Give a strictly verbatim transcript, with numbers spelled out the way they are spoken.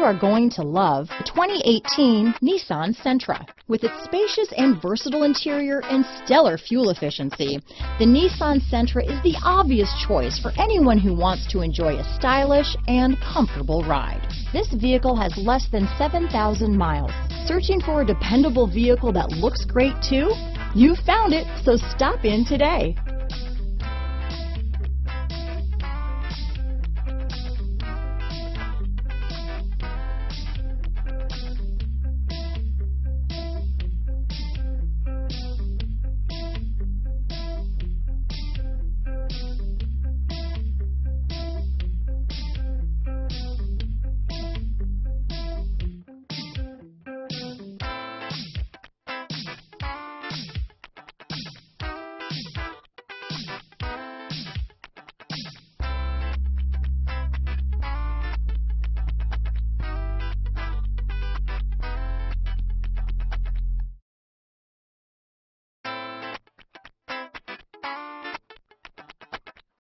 are going to love the twenty eighteen Nissan Sentra. With its spacious and versatile interior and stellar fuel efficiency, the Nissan Sentra is the obvious choice for anyone who wants to enjoy a stylish and comfortable ride. This vehicle has less than seven thousand miles. Searching for a dependable vehicle that looks great too? You found it, so stop in today.